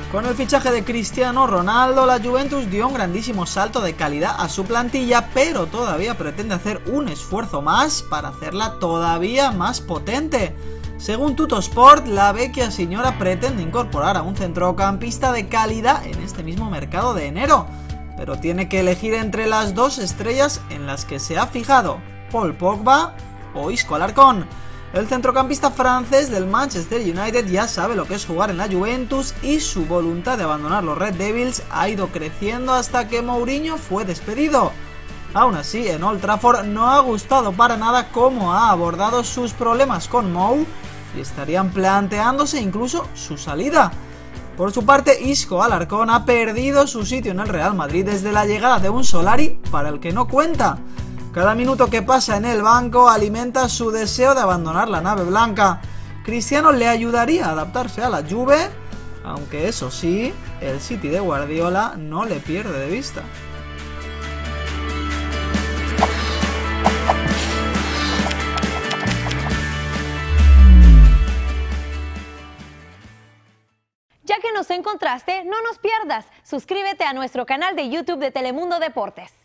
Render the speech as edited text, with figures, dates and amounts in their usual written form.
Con el fichaje de Cristiano Ronaldo, la Juventus dio un grandísimo salto de calidad a su plantilla, pero todavía pretende hacer un esfuerzo más para hacerla todavía más potente. Según Tuttosport, la vecchia signora pretende incorporar a un centrocampista de calidad en este mismo mercado de enero, pero tiene que elegir entre las dos estrellas en las que se ha fijado, Paul Pogba o Isco Alarcón. El centrocampista francés del Manchester United ya sabe lo que es jugar en la Juventus y su voluntad de abandonar los Red Devils ha ido creciendo hasta que Mourinho fue despedido. Aún así, en Old Trafford no ha gustado para nada cómo ha abordado sus problemas con Mou y estarían planteándose incluso su salida. Por su parte, Isco Alarcón ha perdido su sitio en el Real Madrid desde la llegada de un Solari para el que no cuenta. Cada minuto que pasa en el banco alimenta su deseo de abandonar la nave blanca. Cristiano le ayudaría a adaptarse a la Juve, aunque eso sí, el City de Guardiola no le pierde de vista. Ya que nos encontraste, no nos pierdas. Suscríbete a nuestro canal de YouTube de Telemundo Deportes.